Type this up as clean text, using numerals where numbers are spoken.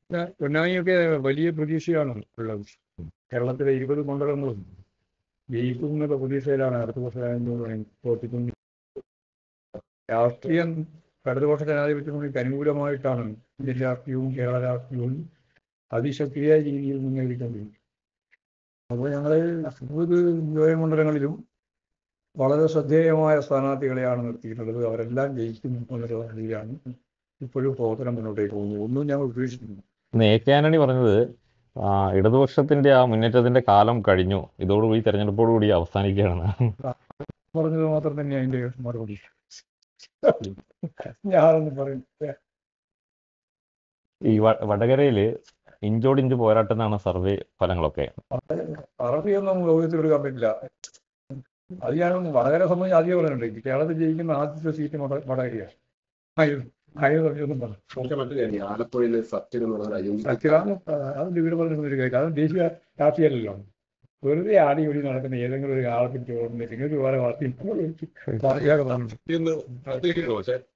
പൊന്നാനിയൊക്കെ വലിയ പ്രതീക്ഷയാണ് ഉള്ളത്. കേരളത്തിലെ 20 മണ്ഡലങ്ങളും ജയിക്കുമെന്നുള്ള പ്രതീക്ഷയിലാണ് അടുത്ത വർഷം. രാഷ്ട്രീയം ഇടതുപക്ഷ ജനാധിപത്യ മുന്നണിക്ക് അനുകൂലമായിട്ടാണ് ഇന്ത്യൻ രാഷ്ട്രീയവും കേരള രാഷ്ട്രീയവും അതിശക്തിയായ രീതിയിൽ മുന്നേറിക്കൊണ്ടിരിക്കുന്നത്. അപ്പോൾ ഞങ്ങൾ 20 നിയോജകമണ്ഡലങ്ങളിലും വളരെ ശ്രദ്ധേയമായ സ്ഥാനാർത്ഥികളെയാണ് നിർത്തിയിട്ടുള്ളത്. അവരെല്ലാം ജയിക്കും എന്നുള്ള രീതിയിലാണ് ഇപ്പോഴും പ്രവർത്തനം മുന്നോട്ടേക്ക് പോകുന്നത്. ഒന്നും ഞങ്ങൾ ഉപേക്ഷിക്കുന്നു. AK ആന്റണി പറഞ്ഞത് ഇടതുപക്ഷത്തിന്റെ ആ മുന്നേറ്റത്തിന്റെ കാലം കഴിഞ്ഞു, ഇതോടുകൂടി തെരഞ്ഞെടുപ്പോടുകൂടി അവസാനിക്കുകയാണ്. പറഞ്ഞത് മാത്രം തന്നെ അതിന്റെ മറുപടി. ഞാനൊന്നും പറയുന്നില്ല. ഈ വടകരയില് ഇഞ്ചോടിഞ്ച് പോരാട്ടെന്നാണ് സർവേ ഫലങ്ങളൊക്കെ. അറബിയൊന്നും ലോകത്തിൽ എടുക്കാൻ പറ്റില്ല. അത് ഞാൻ വടകര സംബന്ധിച്ച് ആദ്യം പറയുന്നുണ്ട്. കേരളത്തിൽ ജയിക്കുന്ന ആദ്യത്തെ സീറ്റ് വടകരയാണ്. ആലപ്പുഴയിലെ സത്യമാണ്. അതിന്റെ വീട് പറഞ്ഞൊരു കാര്യം. അതും ദേശീയ രാഷ്ട്രീയമല്ലല്ലോ. വെറുതെ ആടി ഒടി നടക്കുന്ന ഏതെങ്കിലും ഒരു ആളെ പറ്റി ഓർമ്മ നിങ്ങൾക്ക് വേറെ വാർത്ത